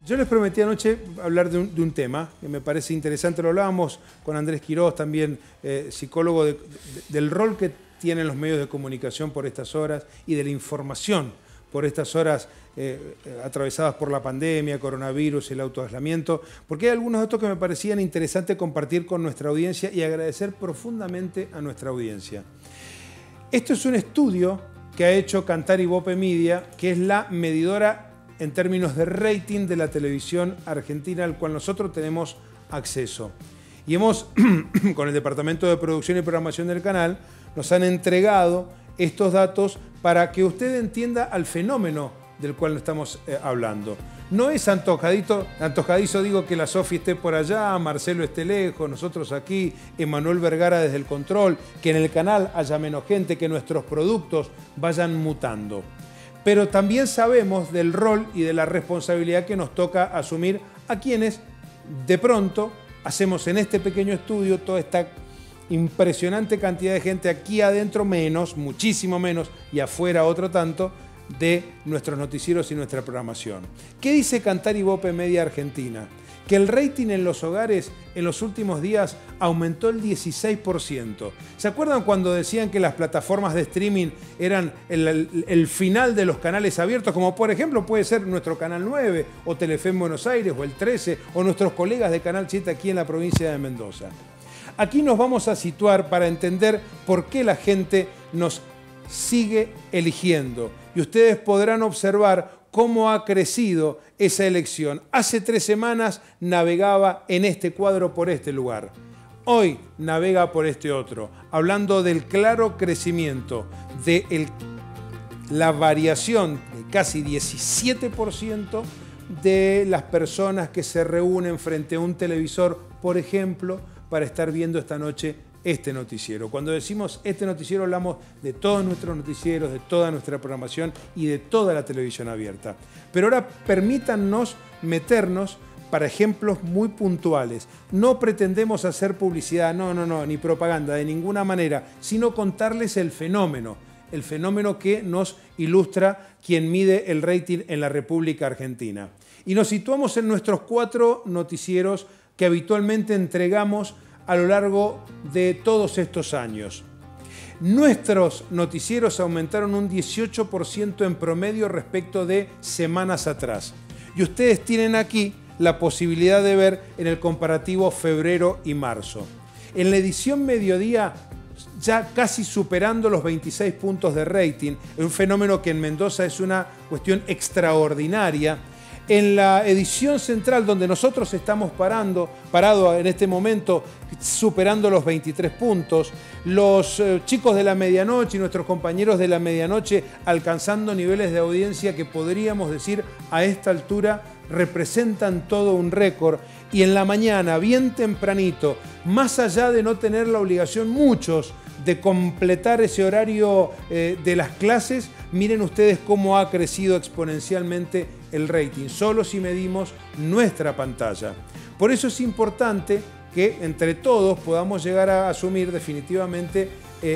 Yo les prometí anoche hablar de un tema que me parece interesante. Lo hablábamos con Andrés Quirós, también psicólogo, del rol que tienen los medios de comunicación por estas horas y de la información por estas horas atravesadas por la pandemia, coronavirus, el autoaislamiento, porque hay algunos datos que me parecían interesantes compartir con nuestra audiencia y agradecer profundamente a nuestra audiencia. Esto es un estudio que ha hecho Kantar y Bope Media, que es la medidora en términos de rating de la televisión argentina, al cual nosotros tenemos acceso. Y hemos, con el Departamento de Producción y Programación del canal, nos han entregado estos datos para que usted entienda al fenómeno del cual estamos hablando. No es antojadizo, digo, que la Sofi esté por allá, Marcelo esté lejos, nosotros aquí, Emanuel Vergara desde el control, que en el canal haya menos gente, que nuestros productos vayan mutando. Pero también sabemos del rol y de la responsabilidad que nos toca asumir a quienes de pronto hacemos en este pequeño estudio toda esta impresionante cantidad de gente aquí adentro, menos, muchísimo menos, y afuera otro tanto, de nuestros noticieros y nuestra programación. ¿Qué dice Kantar y Bope Media Argentina? Que el rating en los hogares en los últimos días aumentó el 16%. ¿Se acuerdan cuando decían que las plataformas de streaming eran el final de los canales abiertos? Como por ejemplo puede ser nuestro Canal 9 o Telefe en Buenos Aires o el 13 o nuestros colegas de Canal 7 aquí en la provincia de Mendoza. Aquí nos vamos a situar para entender por qué la gente nos sigue eligiendo. Y ustedes podrán observar cómo ha crecido esa elección. Hace 3 semanas navegaba en este cuadro por este lugar. Hoy navega por este otro, hablando del claro crecimiento, de la variación de casi 17% de las personas que se reúnen frente a un televisor, por ejemplo, para estar viendo esta noche este noticiero. Cuando decimos este noticiero hablamos de todos nuestros noticieros, de toda nuestra programación y de toda la televisión abierta. Pero ahora permítannos meternos para ejemplos muy puntuales. No pretendemos hacer publicidad, no, ni propaganda de ninguna manera, sino contarles el fenómeno que nos ilustra quien mide el rating en la República Argentina. Y nos situamos en nuestros 4 noticieros que habitualmente entregamos a lo largo de todos estos años. Nuestros noticieros aumentaron un 18% en promedio respecto de semanas atrás. Y ustedes tienen aquí la posibilidad de ver en el comparativo febrero y marzo. En la edición mediodía, ya casi superando los 26 puntos de rating, un fenómeno que en Mendoza es una cuestión extraordinaria. En la edición central, donde nosotros estamos parado en este momento, superando los 23 puntos, los chicos de la medianoche y nuestros compañeros de la medianoche alcanzando niveles de audiencia que podríamos decir a esta altura representan todo un récord. Y en la mañana, bien tempranito, más allá de no tener la obligación muchos de completar ese horario de las clases, miren ustedes cómo ha crecido exponencialmente el rating, solo si medimos nuestra pantalla. Por eso es importante que entre todos podamos llegar a asumir definitivamente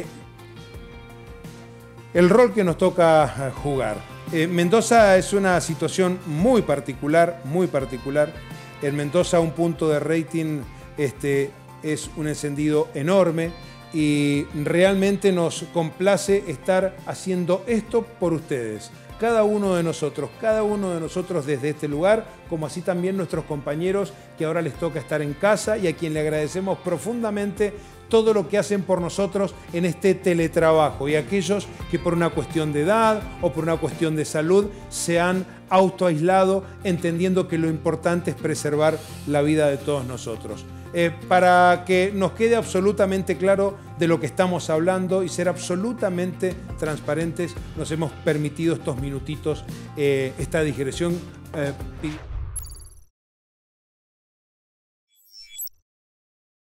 el rol que nos toca jugar. Mendoza es una situación muy particular, muy particular. En Mendoza un punto de rating es un encendido enorme y realmente nos complace estar haciendo esto por ustedes. Cada uno de nosotros desde este lugar, como así también nuestros compañeros que ahora les toca estar en casa y a quien le agradecemos profundamente todo lo que hacen por nosotros en este teletrabajo y aquellos que por una cuestión de edad o por una cuestión de salud se han autoaislado, entendiendo que lo importante es preservar la vida de todos nosotros. Para que nos quede absolutamente claro de lo que estamos hablando y ser absolutamente transparentes, nos hemos permitido estos minutitos, esta digresión.